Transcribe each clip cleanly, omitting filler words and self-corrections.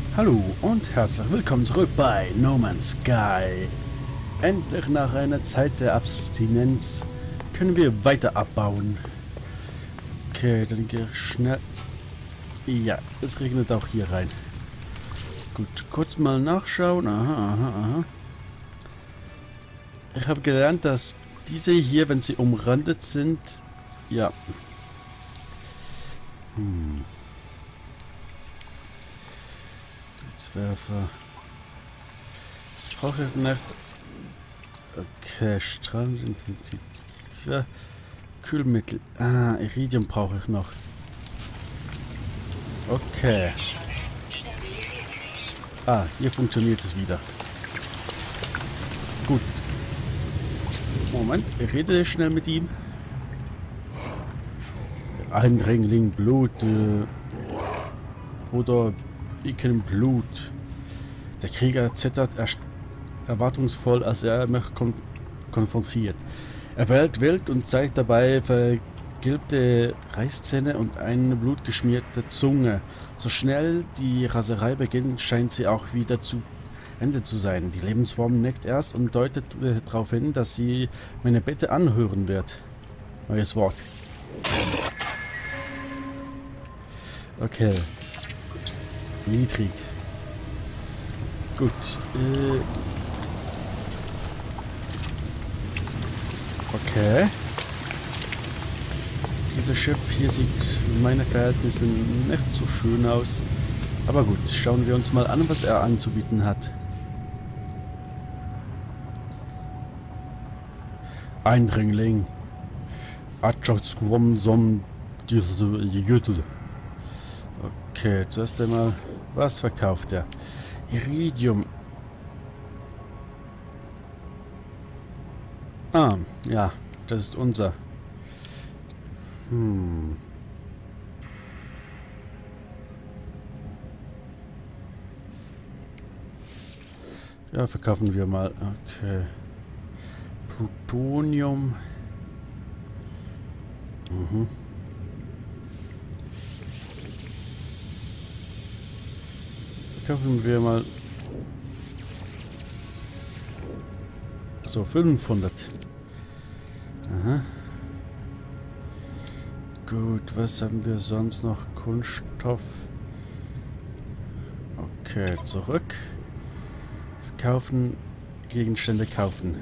Hallo und herzlich willkommen zurück bei No Man's Sky. Endlich nach einer Zeit der Abstinenz können wir weiter abbauen. Okay, dann gehe ich schnell... Ja, es regnet auch hier rein. Gut, kurz mal nachschauen. Aha. Ich habe gelernt, dass diese hier, wenn sie umrandet sind... Ja. Werfer. Das brauche ich nicht. Okay, Strahlungsintensität. Ja, Kühlmittel. Ah, Iridium brauche ich noch. Okay. Ah, hier funktioniert es wieder. Gut. Moment, ich rede schnell mit ihm. Eindringling, Blut. Oder Iken Blut. Der Krieger zittert erwartungsvoll, als er mich konfrontiert. Er bellt wild und zeigt dabei vergilbte Reißzähne und eine blutgeschmierte Zunge. So schnell die Raserei beginnt, scheint sie auch wieder zu Ende zu sein. Die Lebensform nickt erst und deutet darauf hin, dass sie meine Bitte anhören wird. Neues Wort. Okay. Niedrig. Gut. Okay. Dieses Schiff hier sieht in meinen Verhältnissen nicht so schön aus. Aber gut, schauen wir uns mal an, was er anzubieten hat. Eindringling. Okay, zuerst einmal, was verkauft er? Iridium. Ah, ja, das ist unser. Ja, verkaufen wir mal. Okay. Plutonium. Verkaufen wir mal. So, 500. Aha. Gut, was haben wir sonst noch? Kunststoff. Okay, zurück. Verkaufen. Gegenstände kaufen.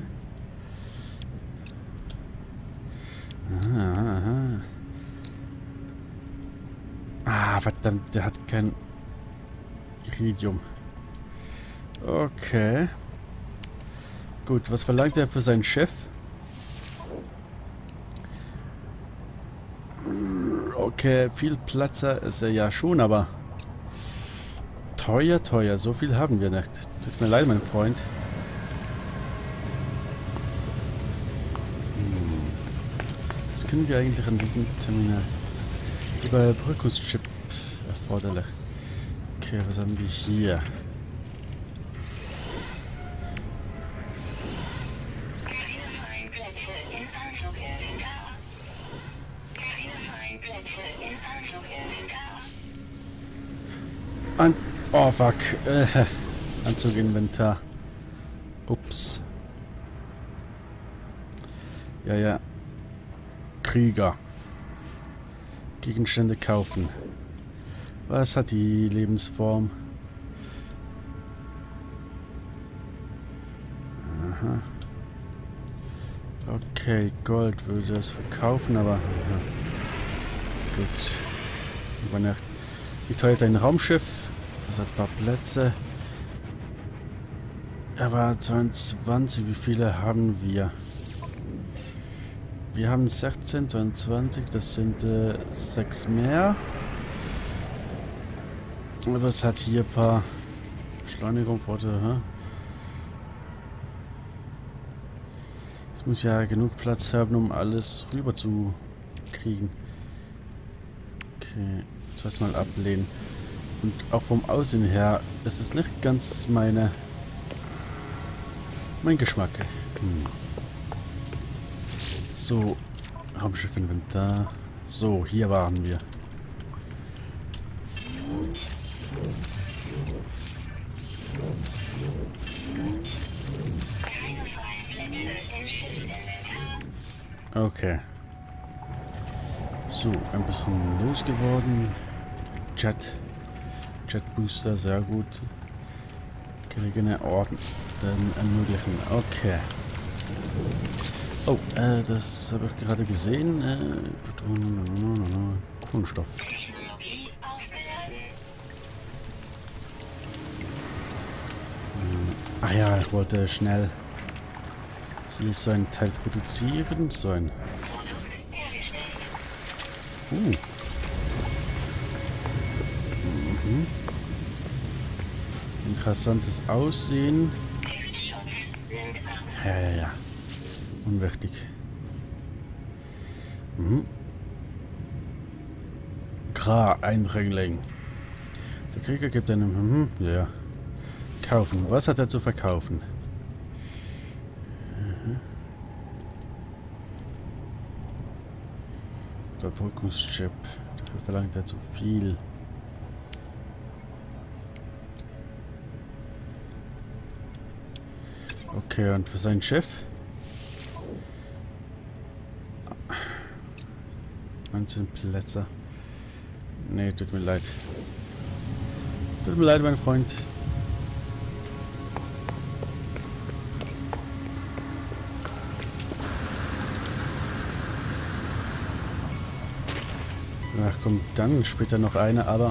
Aha. Ah, verdammt, der hat kein Iridium. Okay. Gut, was verlangt er für seinen Chef? Okay, viel Platzer ist er ja schon, aber teuer. So viel haben wir nicht. Tut mir leid, mein Freund. Was können wir eigentlich an diesem Terminal? Überbrückungschip erforderlich. Okay, was haben wir hier? Oh fuck. Anzuginventar. Ups. Ja. Krieger. Gegenstände kaufen. Was hat die Lebensform? Aha. Okay, Gold würde es verkaufen, aber... Ja. Gut. Über Nacht. Wie teuer ist ein Raumschiff? Das hat ein paar Plätze. Aber 22, wie viele haben wir? Wir haben 16, 22, das sind 6 mehr. Aber es hat hier ein paar Beschleunigung, Es muss ja genug Platz haben, um alles rüber zu kriegen. Okay, zuerst mal ablehnen. Und auch vom Aussehen her, es ist nicht ganz mein Geschmack. So, Raumschiff-Inventar. So, hier waren wir. Okay. So, ein bisschen losgeworden. Jet Booster, sehr gut. Gelegene Orten ermöglichen. Okay. Oh, das habe ich gerade gesehen. Kunststoff. Technologie aufgeladen. Ah ja, ich wollte schnell hier so ein Teil produzieren. So ein... Produkt hergestellt. Interessantes Aussehen. Giftschutz nimmt ab. Ja. Unwichtig. Eindringling. Der Krieger gibt einem... ja. Kaufen. Was hat er zu verkaufen? Überbrückungschip. Dafür verlangt er zu viel. Okay, und für seinen Chef? 19 Plätze. Nee, tut mir leid. Tut mir leid, mein Freund. Danach kommt dann später noch eine, aber...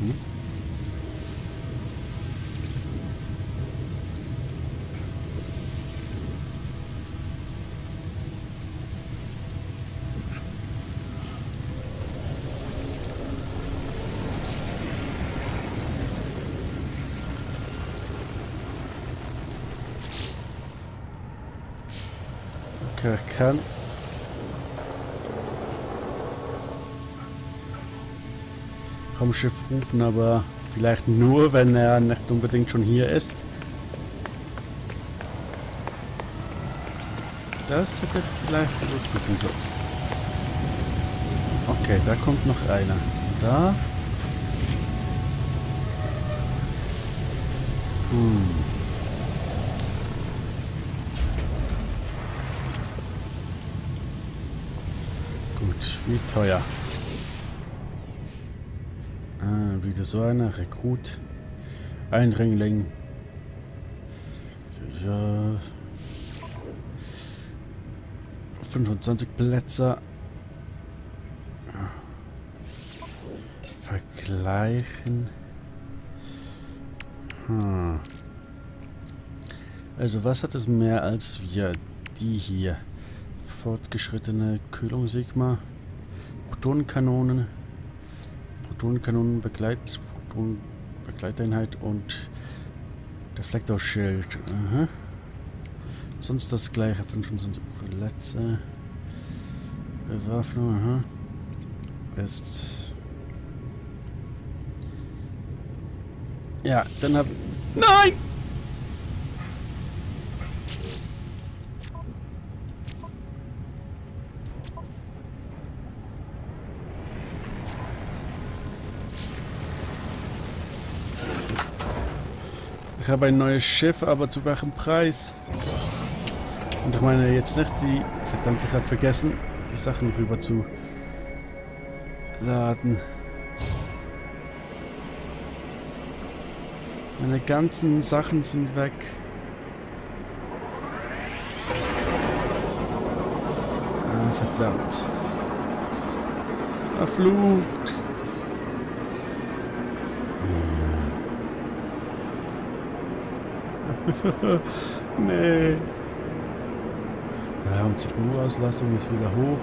Okay, kann... Raumschiff rufen, aber vielleicht nur, wenn er nicht unbedingt schon hier ist. Das hätte vielleicht überprüfen sollen. Okay, da kommt noch einer. Da. Gut, wie teuer? Wieder so einer. Rekrut. Eindringling. Ja. 25 Plätze. Vergleichen. Also was hat es mehr als wir? Die hier. Fortgeschrittene Kühlung Sigma. Protonenkanonen. Begleiteinheit und Deflektorschild. Aha. Sonst das gleiche. 25 Plätze. Bewaffnung. Aha. Ist. Ja, dann hab. Nein! Ich habe ein neues Schiff, aber zu welchem Preis? Und ich meine jetzt nicht die... Verdammt, ich habe vergessen, die Sachen rüber zu laden. Meine ganzen Sachen sind weg. Ah, verdammt. Verflucht. Nee. Ja, und CPU-Auslastung ist wieder hoch.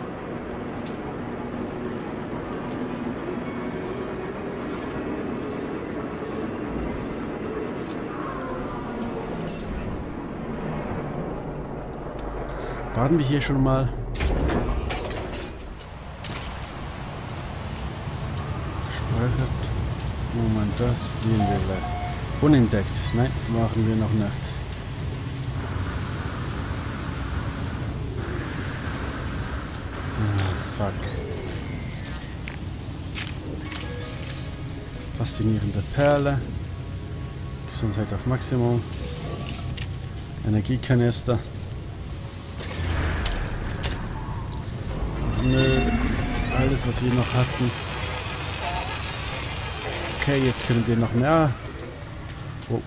Warten wir hier schon mal. Speichert. Moment, das sehen wir gleich. Unentdeckt. Nein, machen wir noch nicht. Ah, fuck. Faszinierende Perle. Gesundheit auf Maximum. Nö, alles was wir noch hatten. Okay, jetzt können wir noch mehr. Oh.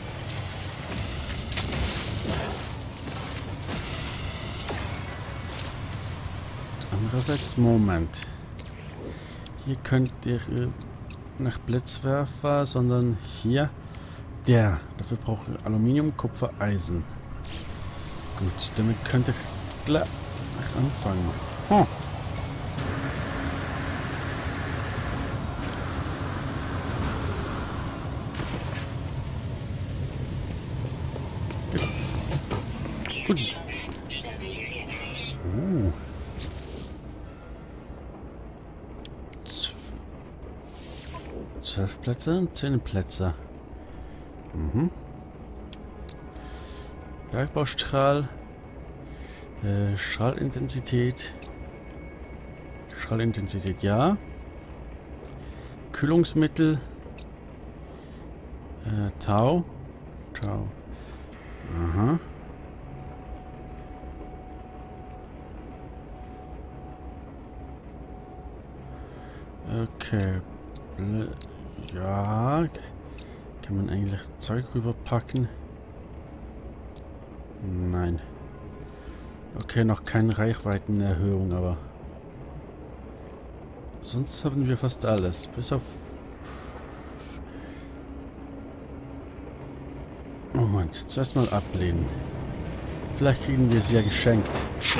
Andererseits, Moment. Hier könnt ihr nach Blitzwerfer, sondern hier. Dafür braucht ihr Aluminium, Kupfer, Eisen. Gut, damit könnt ihr gleich anfangen. Oh. Gut. Stabilisiert sich. 12 Plätze, 10 Plätze. Mhm. Bergbaustrahl. Strahlintensität. Strahlintensität, ja. Kühlungsmittel. Tau. Aha. Okay. Ja. Kann man eigentlich Zeug rüberpacken? Nein. Okay, noch keine Reichweitenerhöhung, aber sonst haben wir fast alles. Bis auf... Moment, zuerst mal ablehnen. Vielleicht kriegen wir es ja geschenkt.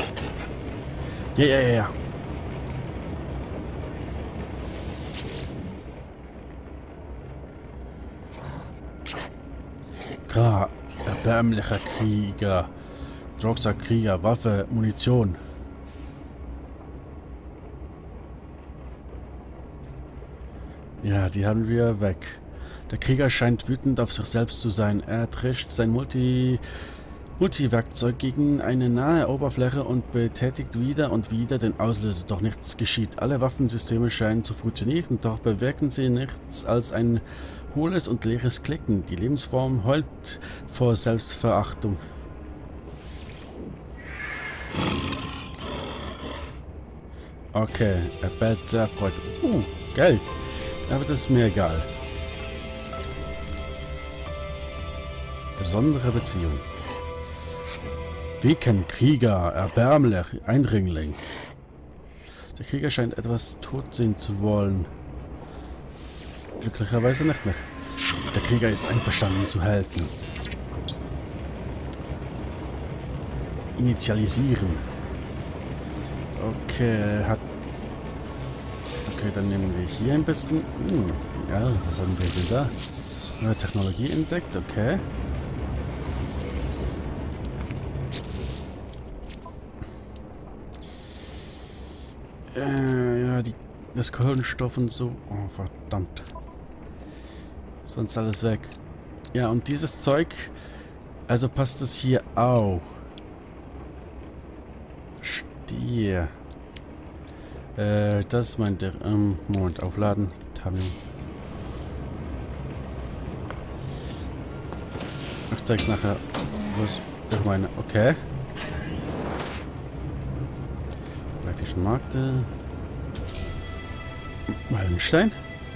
Ja. Erbärmlicher Krieger. Droxer Krieger, Waffe, Munition. Ja, die haben wir weg. Der Krieger scheint wütend auf sich selbst zu sein. Er drescht sein Multiwerkzeug gegen eine nahe Oberfläche und betätigt wieder und wieder den Auslöser. Doch nichts geschieht. Alle Waffensysteme scheinen zu funktionieren, doch bewirken sie nichts als ein hohles und leeres Klicken. Die Lebensform heult vor Selbstverachtung. Okay, er bellt sehr freudig. Geld. Aber das ist mir egal. Besondere Beziehung. Wiken, Krieger, erbärmlich, Eindringling. Der Krieger scheint etwas tot sehen zu wollen. Glücklicherweise nicht mehr. Der Krieger ist einverstanden zu helfen. Initialisieren. Okay, Okay, dann nehmen wir hier ein bisschen... ja, was haben wir denn da? Neue Technologie entdeckt, okay. Ja, das Kohlenstoff und so... Oh, verdammt. Sonst alles weg. Ja, und dieses Zeug... Also passt es hier auch. Verstehe. Das meint der... Moment, aufladen. Tabeln. Ich zeig's nachher. Was ich meine. Okay. Galaktischen Markte. Meilenstein.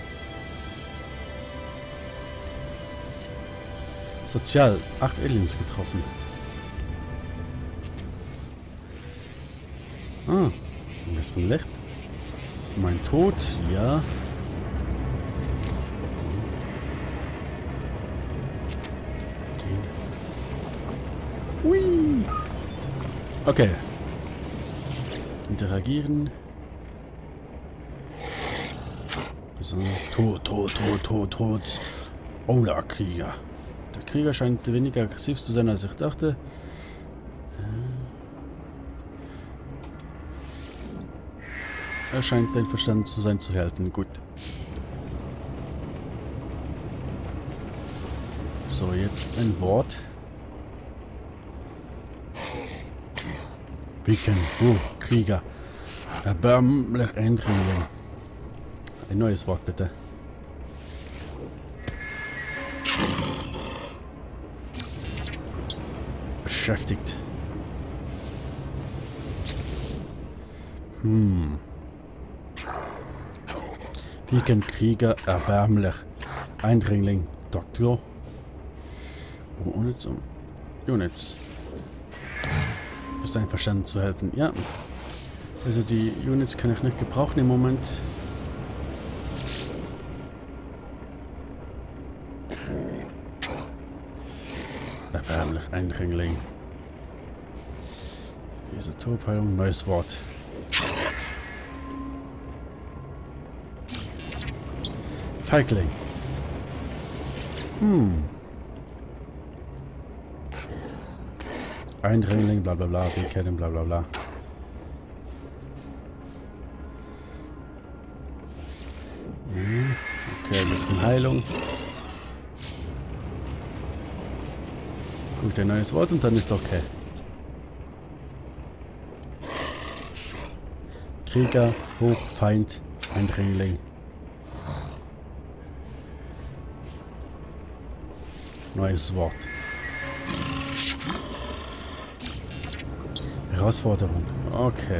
Sozial. 8 Aliens getroffen. Ein bisschen Licht. Mein Tod, ja. Okay. Hui. Okay. Interagieren. Tot. Ola-Krieger. Der Krieger scheint weniger aggressiv zu sein, als ich dachte. Er scheint einverstanden zu sein, zu helfen. Gut. So, jetzt ein Wort. Wiken. Krieger. Erbärmlich Eindringling. Ein neues Wort, bitte. Beschäftigt. Weekendkrieger, erbärmlich. Eindringling, Doktor. Units. Units. Ist einverstanden zu helfen. Ja. Also die Units kann ich nicht gebrauchen im Moment. Erbärmlich, Eindringling. Isotopeilung, neues Wort. Feigling. Eindringling, bla bla bla, wir kennen bla bla bla. Okay, ein bisschen Heilung. Gut, ein neues Wort und dann ist okay. Krieger, Hoch, Feind, Eindringling. Neues Wort. Herausforderung. Okay.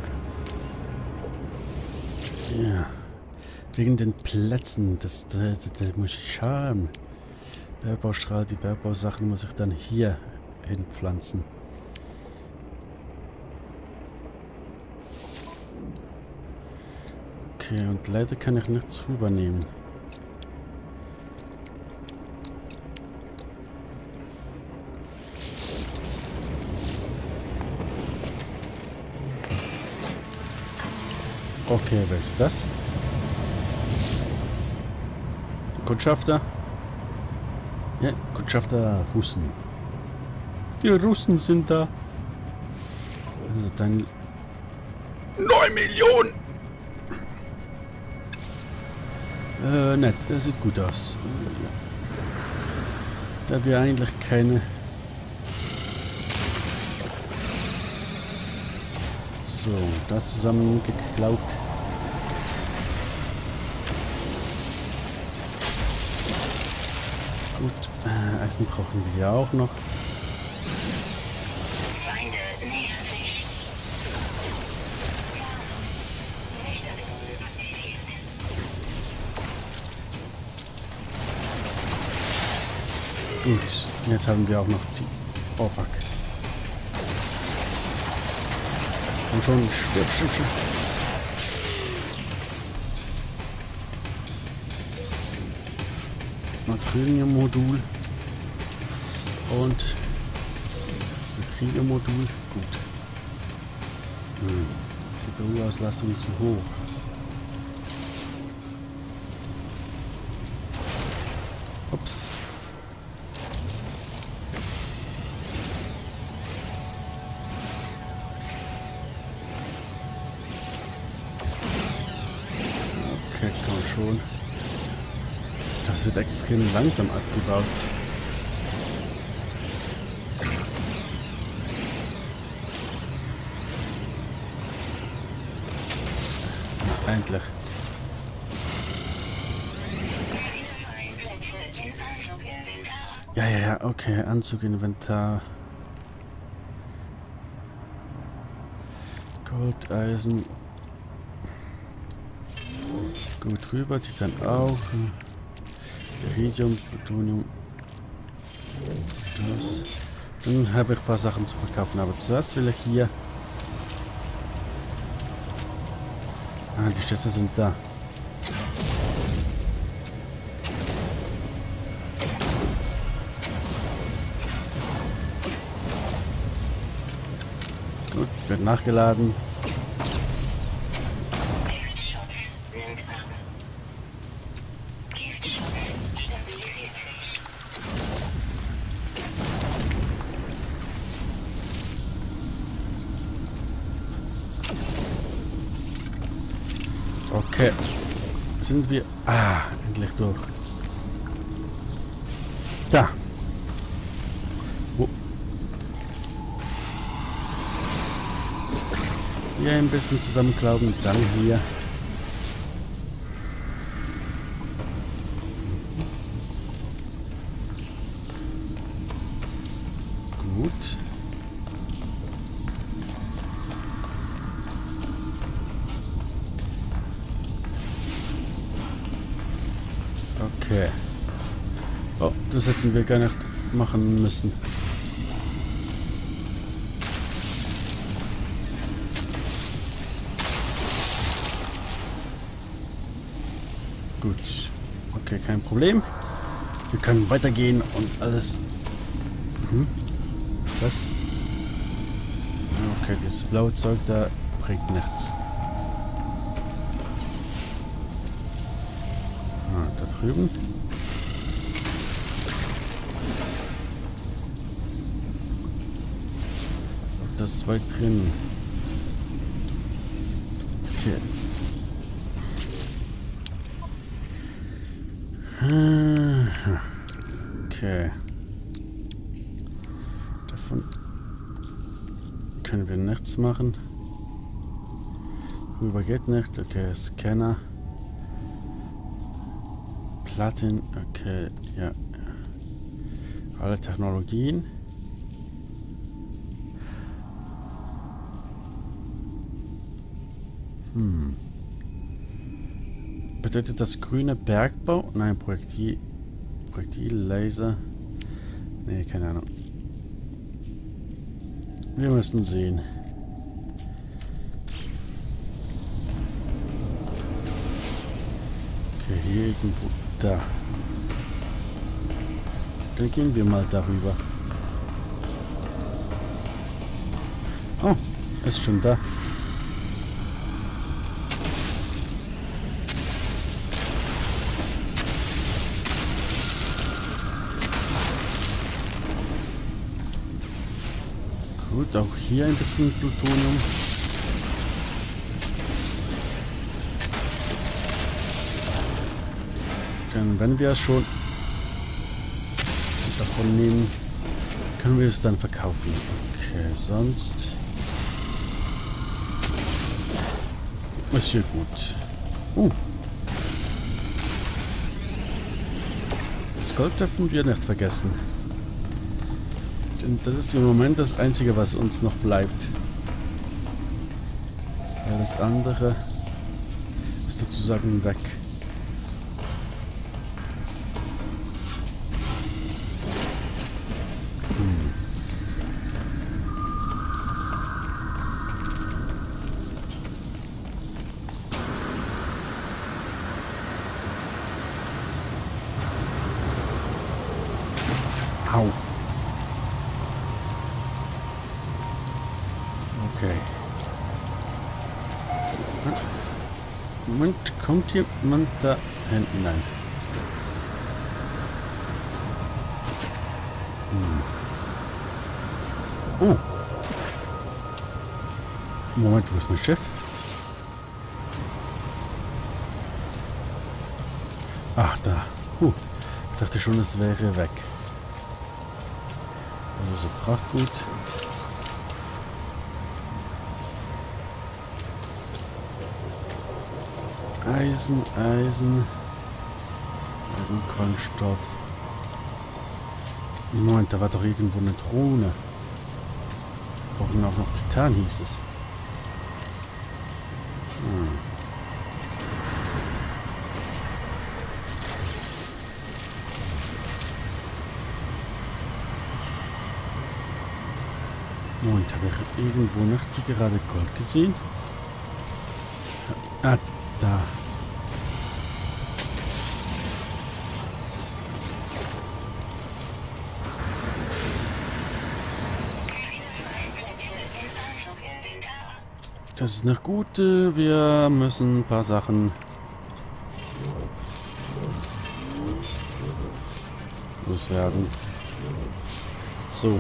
Ja. Wegen den Plätzen. Das muss ich haben. Bergbaustrahl, die Bergbausachen muss ich dann hier hinpflanzen. Okay, und leider kann ich nichts rübernehmen. Okay, was ist das? Kundschafter? Ja, Kundschafter Russen. Die Russen sind da. Also dann 9 Millionen! Nett, das sieht gut aus. Da wir eigentlich keine... So, das zusammengeklaut. Gut, Eisen brauchen wir ja auch noch. Feinde nähern sich. Lichtertunnel aktiviert. Gut, jetzt haben wir auch noch die... Oh fuck. Und schon stirb. Materienmodul und Betriebemodul. Gut. CPU-Auslastung zu hoch. Ups. Okay, komm schon. Das wird extrem langsam abgebaut. Endlich. Ja, okay, Anzuginventar. Gold, Eisen. Gut rüber, Titan auch. Iridium, Plutonium. Das. Dann habe ich ein paar Sachen zu verkaufen, aber zuerst will ich hier... Ah, die Schätze sind da. Gut, wird nachgeladen. Giftschutz nimmt ab. Giftschutz stabilisiert sich. Okay. Sind wir... Ah, endlich durch. Da. Wo? Hier ein bisschen zusammenklauben und dann hier. Gut. Oh, das hätten wir gar nicht machen müssen. Gut. Okay, kein Problem. Wir können weitergehen und alles... Was ist das? Okay, dieses blaue Zeug da bringt nichts. Ah, da drüben. Das ist weit drin. Okay. Okay. Davon können wir nichts machen. Rüber geht nicht. Okay, Scanner. Platin. Okay, ja. Alle Technologien. Bedeutet das grüne Bergbau? Nein, Projektil, Laser. Nee, keine Ahnung. Wir müssen sehen. Okay, hier irgendwo. Da. Dann gehen wir mal darüber. Oh, ist schon da. Gut, auch hier ein bisschen Plutonium. Dann, wenn wir es schon davon nehmen, können wir es dann verkaufen. Okay, sonst ist hier gut. Das Gold dürfen wir nicht vergessen. Denn das ist im Moment das Einzige, was uns noch bleibt. Alles andere ist sozusagen weg. Au. Okay. Moment, kommt jemand da hinten rein? Oh. Moment, wo ist mein Schiff? Ach, da. Ich dachte schon, es wäre weg. Also so Frachtgut. Eisen, Kohlenstoff. Moment, da war doch irgendwo eine Drohne. Wir brauchen auch noch Titan, hieß es. Moment, habe ich irgendwo nicht wie gerade Gold gesehen? Ah, da. Das ist noch gut. Wir müssen ein paar Sachen loswerden. So.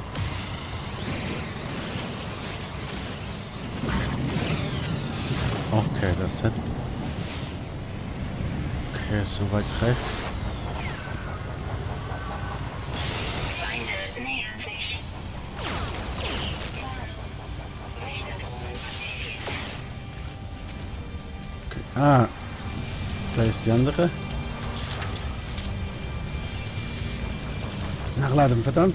Okay, das hat... Okay, soweit rechts. Feinde nähern sich. Okay. Ah, da ist die andere. Nachladen, verdammt.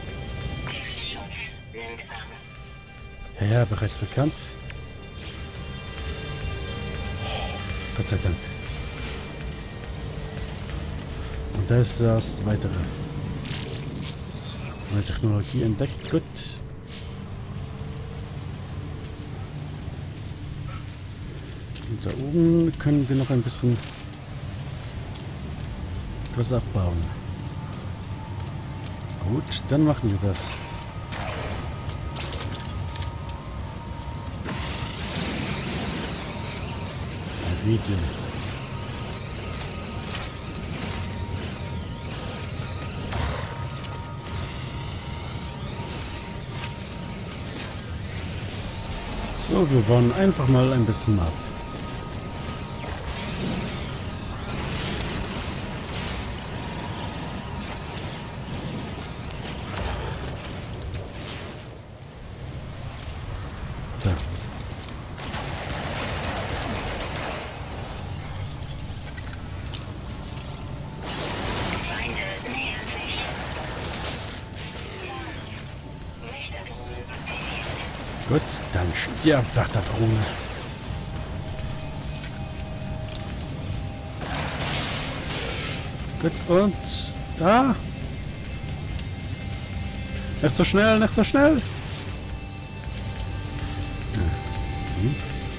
Ja, bereits bekannt. Gott sei Dank. Und da ist das weitere. Neue Technologie entdeckt. Gut. Und da oben können wir noch ein bisschen etwas abbauen. Gut, dann machen wir das. Ein Video. So, wir bauen einfach mal ein bisschen ab. Da. Feinde nähern sich. Wächterdrohnen aktiviert. Gut, dann stirbt Wächterdrohne. Gut, und da. Nicht so schnell, nicht so schnell. Mhm.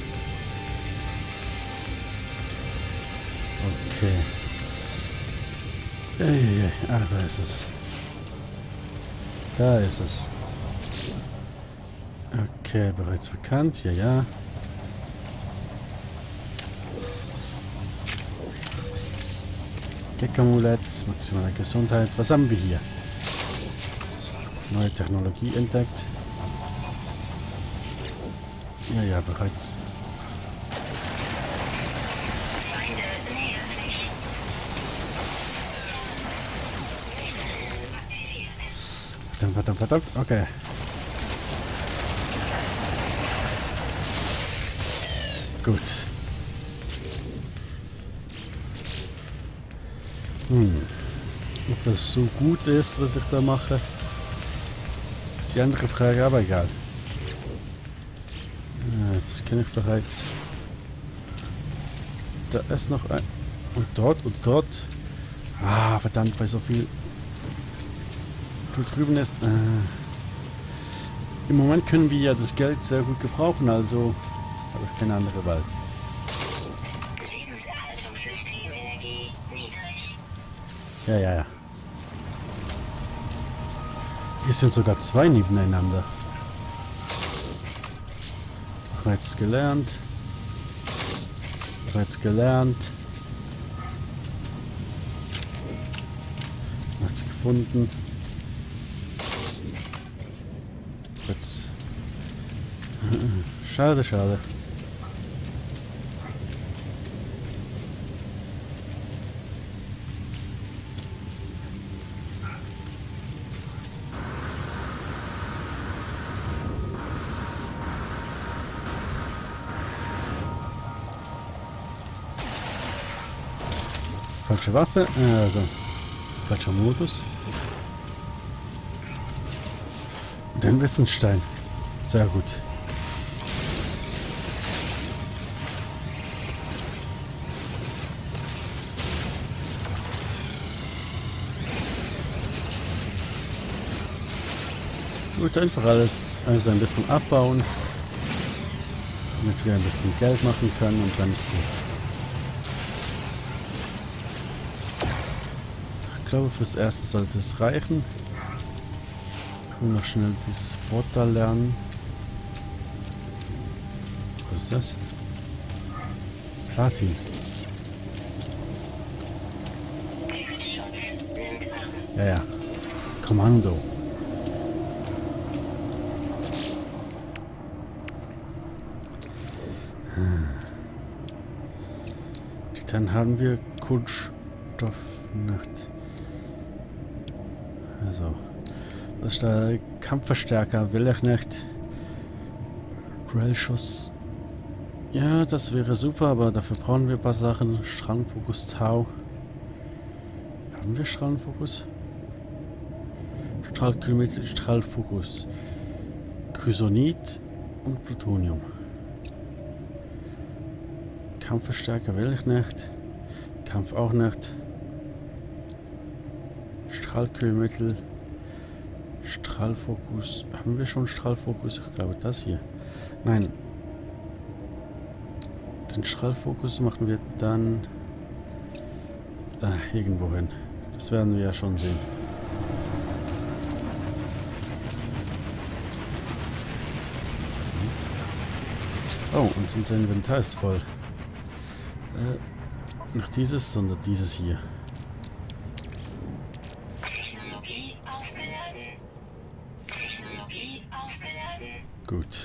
Okay. Ah, da ist es. Da ist es. Okay, bereits bekannt. Ja, ja. Gecko-Amulett, maximale Gesundheit. Was haben wir hier? Neue Technologie entdeckt. Ja, ja, bereits. Feinde nähern sich. Wächterdrohnen aktiviert. Verdammt, verdammt. Okay. Gut. Ob das so gut ist, was ich da mache, ist die andere Frage, aber egal. Das kenne ich bereits. Da ist noch ein. Und dort und dort. Ah, verdammt, bei so viel. Da drüben ist. Im Moment können wir ja das Geld sehr gut gebrauchen, also habe ich keine andere Wahl. Lebenserhaltungssystemenergie niedrig. Ja, ja, ja. Hier sind sogar zwei nebeneinander. Bereits gelernt. Bereits gelernt. Nichts gefunden. Jetzt. Schade, schade. Falsche Waffe, also falscher Modus. Den Wissensstein. Sehr gut. Gut, einfach alles also ein bisschen abbauen, damit wir ein bisschen Geld machen können und dann ist gut. Ich glaube, fürs Erste sollte es reichen. Ich will noch schnell dieses Portal lernen. Was ist das? Platin. Giftschutz nimmt ab. Ja, ja. Kommando. Dann haben wir Kunststoff nicht. Also, das ist der Kampfverstärker, will ich nicht. Duellschuss. Ja, das wäre super, aber dafür brauchen wir ein paar Sachen. Strahlenfokus Tau. Haben wir Strahlenfokus? Strahlkilometer, Strahlfokus. Chrysonit und Plutonium. Kampfverstärker will ich nicht. Kampf auch nicht. Strahlkühlmittel. Strahlfokus. Haben wir schon Strahlfokus? Ich glaube das hier. Nein. Den Strahlfokus machen wir dann irgendwo hin. Das werden wir ja schon sehen. Oh, und unser Inventar ist voll. Nicht dieses, sondern dieses hier. Technologie aufgeladen. Technologie aufgeladen. Gut.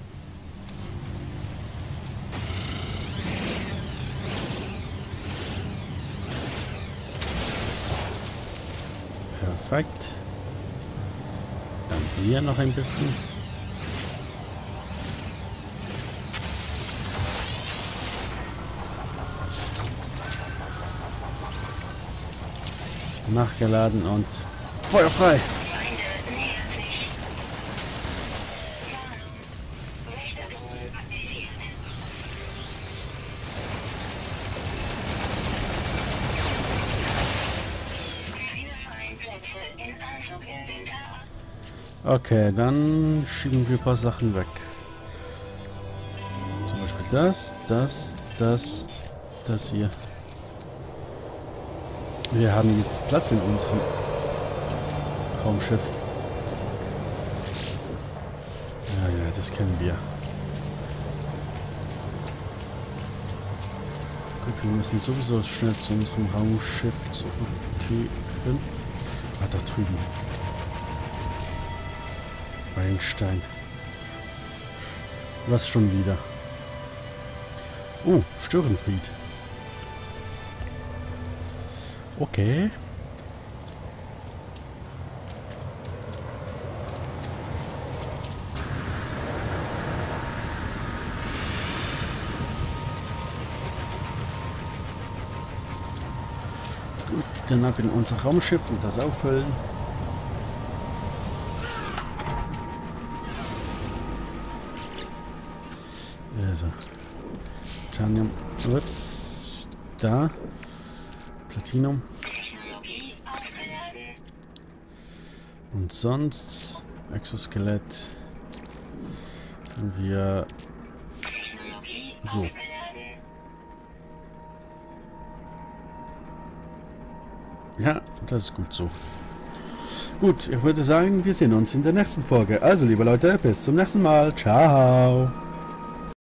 Perfekt. Dann hier noch ein bisschen. Nachgeladen und Feuer frei. Feinde nähern sich. Warnung. Wächterdrohnen aktiviert. Keine freien Plätze in Anzuginventar. Okay, dann schieben wir ein paar Sachen weg. Zum Beispiel das hier. Wir haben jetzt Platz in unserem Raumschiff. Ja, das kennen wir. Gut, wir müssen sowieso schnell zu unserem Raumschiff zurückkehren. Ah, da drüben. Weinstein. Was schon wieder? Oh, Störenfried. Okay. Gut, dann ab in unser Raumschiff und das auffüllen. Also. Titanium. Ups. Da. Platinum. Technologie aufgeladen. Und sonst Exoskelett. Haben wir Technologie so. aufgeladen. Ja, das ist gut so. Gut, ich würde sagen, wir sehen uns in der nächsten Folge. Also, liebe Leute, bis zum nächsten Mal. Ciao.